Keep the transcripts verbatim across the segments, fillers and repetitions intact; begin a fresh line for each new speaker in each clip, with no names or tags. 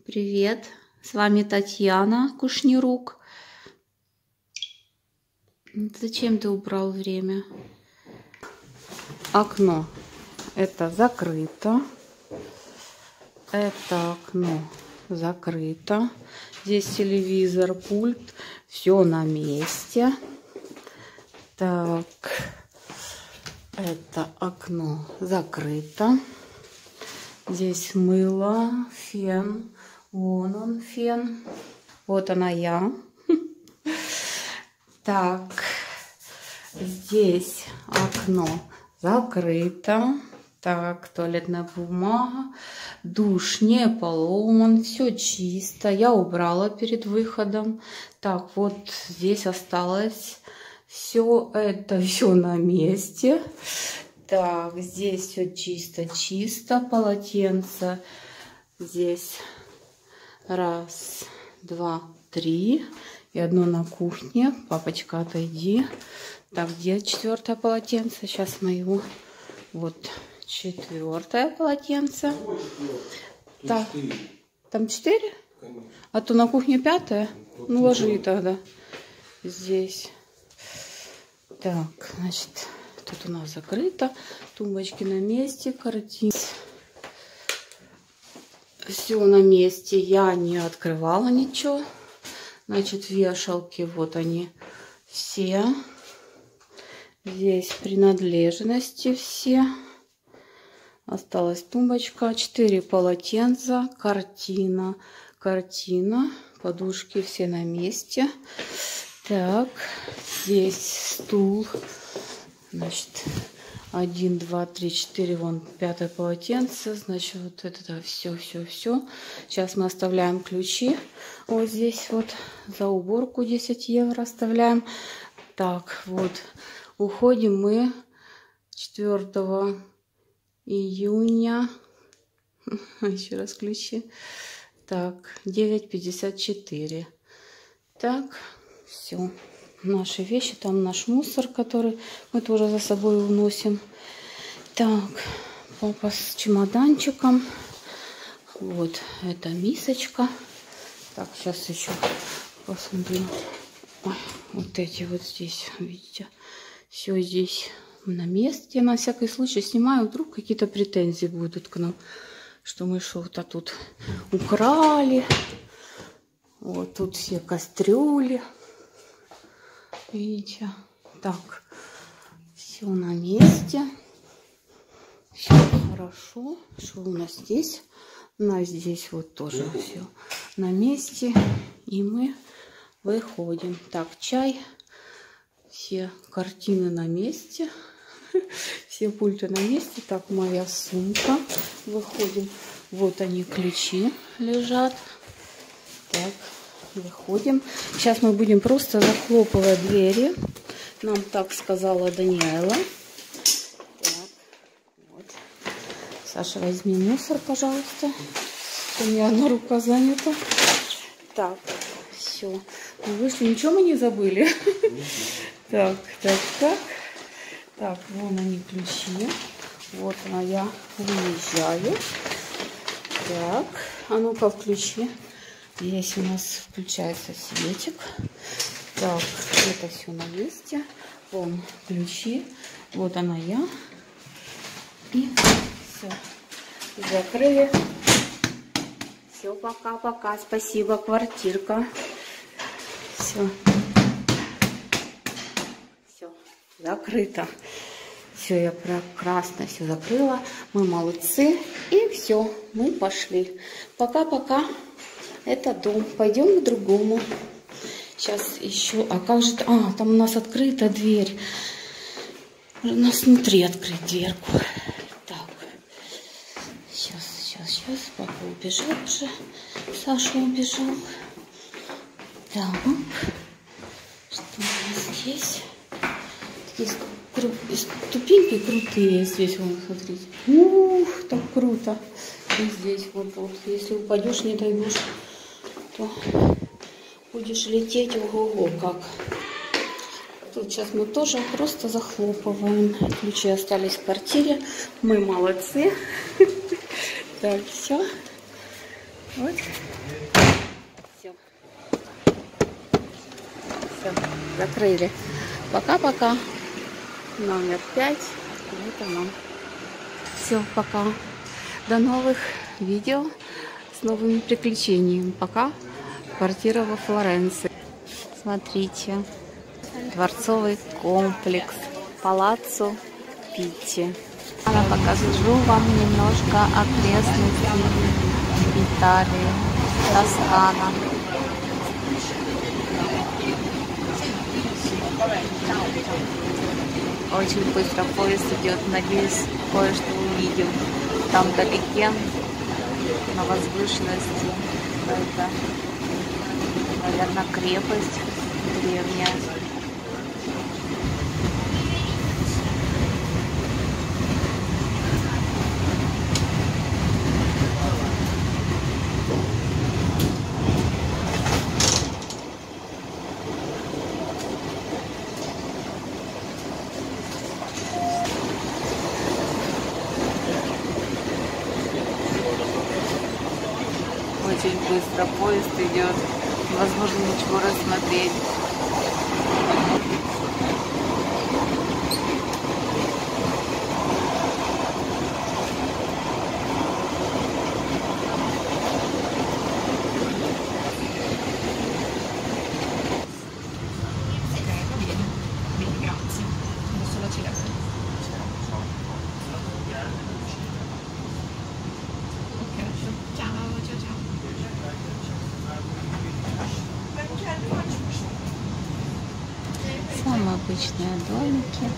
Привет, с вами Татьяна Кушнирук. Зачем ты убрал время? Окно это закрыто. Это окно закрыто. Здесь телевизор, пульт, все на месте. Так, это окно закрыто. Здесь мыло, фен. Вон он, фен. Вот она я. Так, здесь окно закрыто. Так, туалетная бумага. Душ не поломан. Все чисто. Я убрала перед выходом. Так, вот здесь осталось. Все это все на месте. Так, здесь все чисто-чисто. Полотенце здесь раз, два, три. И одно на кухне. Папочка, отойди. Так, где четвертое полотенце? Сейчас мы его... Вот четвертое полотенце. Так, там четыре? А то на кухне пятое. Ну, ложи тогда здесь. Так, значит, тут у нас закрыто. Тумбочки на месте, картины. Все на месте. Я не открывала ничего. Значит, вешалки, вот они все. Здесь принадлежности все. Осталась тумбочка. Четыре полотенца. Картина. Картина. Подушки все на месте. Так. Здесь стул. Значит, один, два, три, четыре. Вон пятое полотенце. Значит, вот это все, все, все. Сейчас мы оставляем ключи. Вот здесь вот за уборку десять евро оставляем. Так, вот. Уходим мы четвёртого июня. Еще раз ключи. Так, девять пятьдесят четыре. Так, все. Наши вещи, там наш мусор, который мы тоже за собой уносим. Так, папа с чемоданчиком. Вот, это мисочка. Так, сейчас еще посмотрим. Ой, вот эти вот здесь, видите, все здесь на месте. На всякий случай снимаю, вдруг какие-то претензии будут к нам, что мы что-то тут украли. Вот тут все кастрюли. Видите? Так, все на месте. Все хорошо. Что у нас здесь? У нас здесь вот тоже все на месте. И мы выходим. Так, чай. Все картины на месте. Все пульты на месте. Так, моя сумка. Выходим. Вот они, ключи лежат. Так, выходим. Сейчас мы будем просто захлопывать двери. Нам так сказала Даниэла. Так, вот. Саша, возьми мусор, пожалуйста. У меня одна рука занята. Так, все. Мы вышли. Ничего мы не забыли. Так, так, так. Так, вон они, ключи. Вот она, я выезжаю. Так, а ну-ка включи. Здесь у нас включается светик. Так, это все на месте. Вон ключи. Вот она я. И все. Закрыли. Все, пока-пока. Спасибо, квартирка. Все. Все, закрыто. Все, я прекрасно все закрыла. Мы молодцы. И все, мы пошли. Пока-пока. Это дом. Пойдем к другому. Сейчас еще... А как же... А, там у нас открыта дверь. У нас внутри открыть дверку. Так. Сейчас, сейчас, сейчас. Папа убежал уже. Саша убежал. Так. Что у нас здесь? Здесь ступеньки крутые. Здесь, вон, смотрите. Ух, так круто. И здесь вот, вот. Если упадешь, не дойдешь, то будешь лететь ого-го как. Тут сейчас мы тоже просто захлопываем. Ключи остались в квартире. Мы молодцы. Так, все. Вот. Все. Все, закрыли. Пока-пока. Номер пять. Вот оно. Все, пока. До новых видео с новыми приключениями. Пока. Квартира во Флоренции. Смотрите. Дворцовый комплекс. Палаццо Питти. Я покажу вам немножко окрестностей Италии. Тоскана. Очень быстро поезд идет. Надеюсь, кое-что увидим. Там вдалеке, на возвышенности, это, наверное, крепость древняя. Очень быстро поезд идет. Невозможно ничего рассмотреть. Самые обычные домики.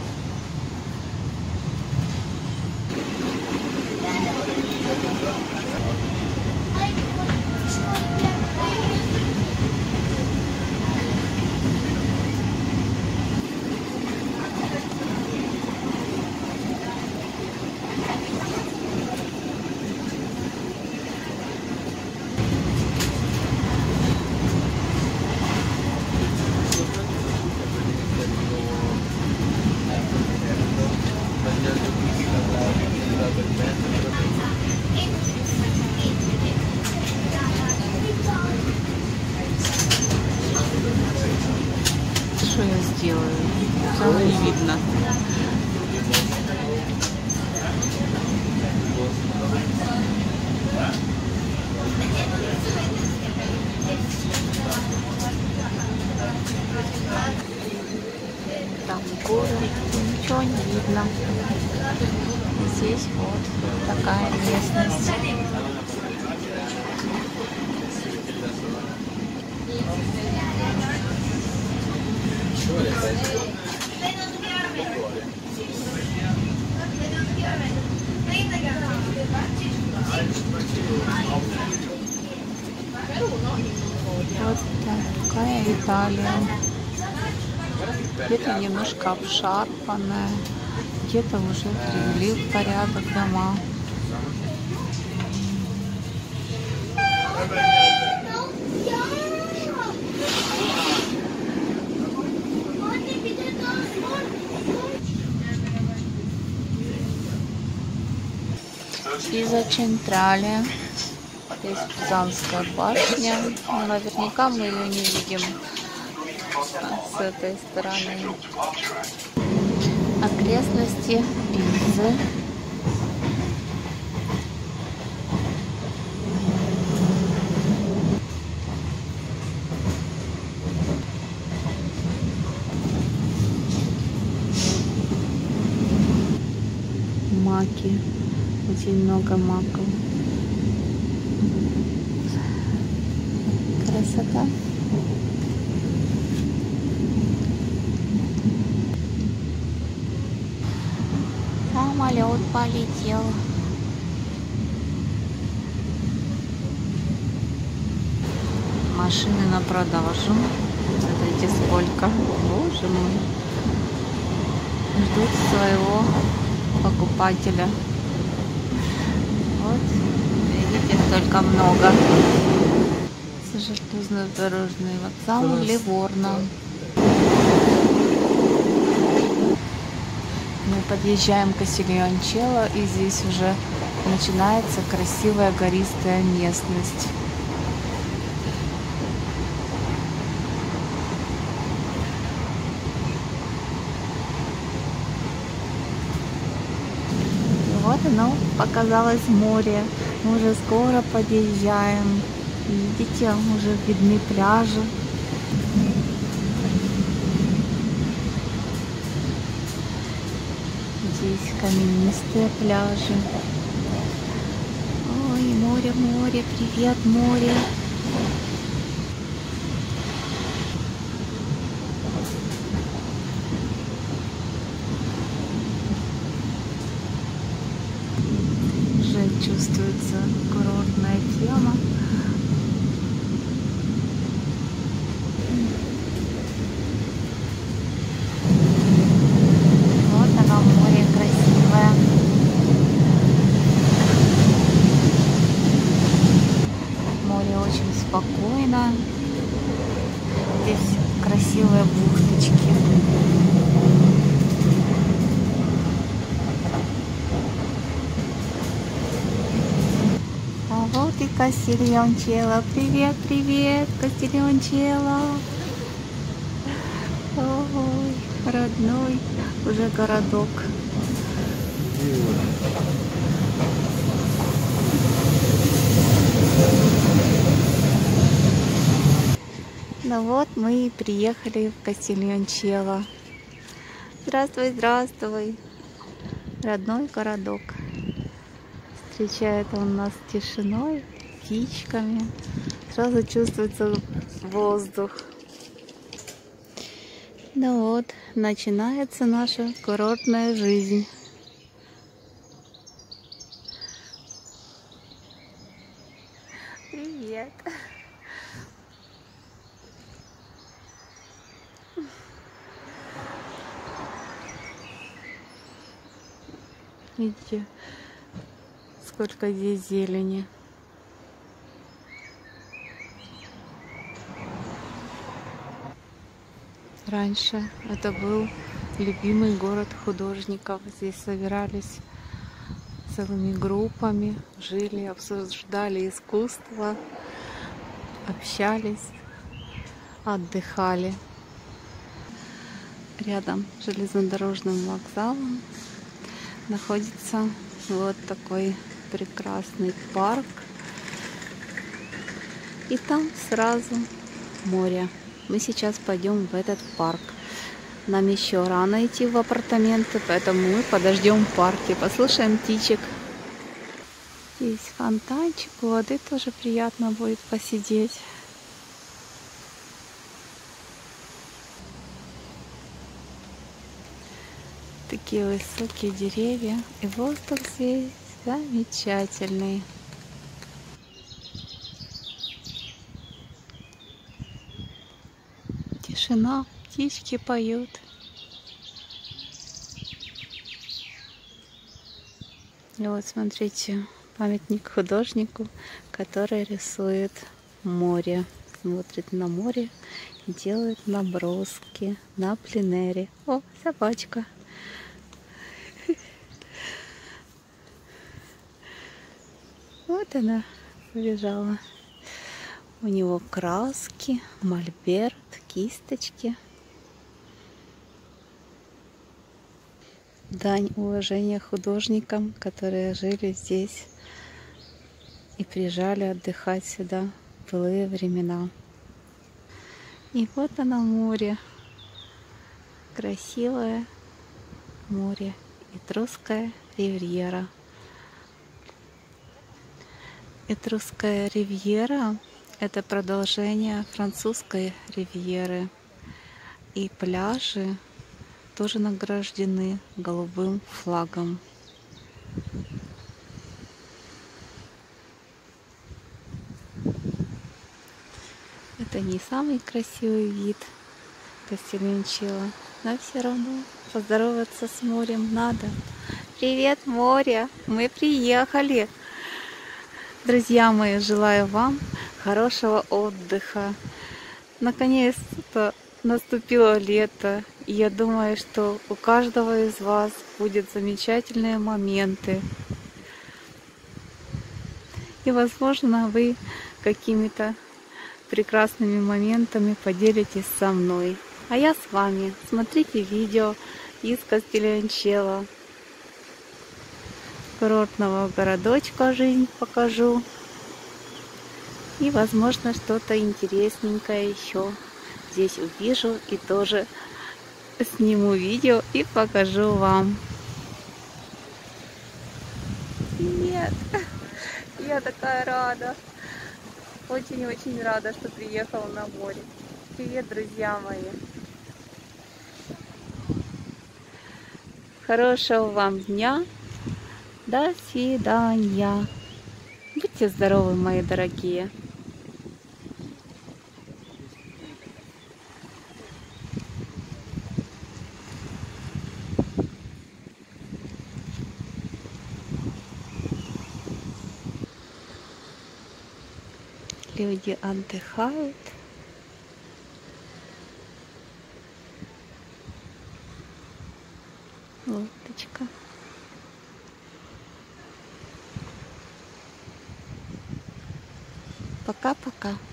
Что я сделаю? Там не видно. Там горы, ничего не видно. Здесь вот такая местность. Вот такая Италия. Где-то немножко обшарпанная, где-то уже привели в порядок дома. Пиза Централе. Здесь Пизанская башня. Но наверняка мы ее не видим с этой стороны. Окрестности Пизы. Маки. Очень много маков. Красота. Самолет полетел. Машины на продажу. Смотрите, сколько. Боже мой. Ждут своего покупателя. Вот, видите, столько много. Железнодорожный вокзал Ливорно. Мы подъезжаем к Кастильончелло, и здесь уже начинается красивая гористая местность.
Вот оно, показалось море. Мы уже скоро подъезжаем. Видите, уже видны пляжи. Здесь каменистые пляжи. Ой, море, море, привет, море. Уже чувствуется курортная тема. Вот оно, море красивое. Море очень спокойно. Здесь красивые бухточки. А вот и Кастильончелло. Привет, привет, Кастильончелло. Ой, родной уже городок. Ну вот мы и приехали в Кастильончелло. Здравствуй, здравствуй, родной городок. Встречает он нас тишиной, птичками. Сразу чувствуется воздух. Ну вот, начинается наша курортная жизнь. Привет! Видите, сколько здесь зелени. Раньше это был любимый город художников. Здесь собирались целыми группами, жили, обсуждали искусство, общались, отдыхали. Рядом с железнодорожным вокзалом находится вот такой прекрасный парк. И там сразу море. Мы сейчас пойдем в этот парк. Нам еще рано идти в апартаменты, поэтому мы подождем в парке, послушаем птичек. Здесь фонтанчик, у воды тоже приятно будет посидеть. Такие высокие деревья, и воздух здесь замечательный. Тишина, птички поют. И вот смотрите, памятник художнику, который рисует море. Смотрит на море и делает наброски на пленэре. О, собачка. Вот она побежала. У него краски, мольберт, кисточки. Дань уважения художникам, которые жили здесь и приезжали отдыхать сюда в былые времена. И вот оно море. Красивое море. Этрусская ривьера. Этрусская ривьера — это продолжение французской ривьеры. И пляжи тоже награждены голубым флагом. Это не самый красивый вид Кастильончелло, но все равно поздороваться с морем надо. Привет, море! Мы приехали! Друзья мои, желаю вам хорошего отдыха. Наконец-то наступило лето, и я думаю, что у каждого из вас будут замечательные моменты. И, возможно, вы какими-то прекрасными моментами поделитесь со мной. А я с вами. Смотрите видео из Кастильончелло. курортного городочка жизнь покажу. И, возможно, что-то интересненькое еще здесь увижу и тоже сниму видео и покажу вам. Нет, я такая рада. Очень-очень рада, что приехала на море. Привет, друзья мои. Хорошего вам дня. До свидания. Будьте здоровы, мои дорогие. Люди отдыхают. Лодочка. Пока-пока.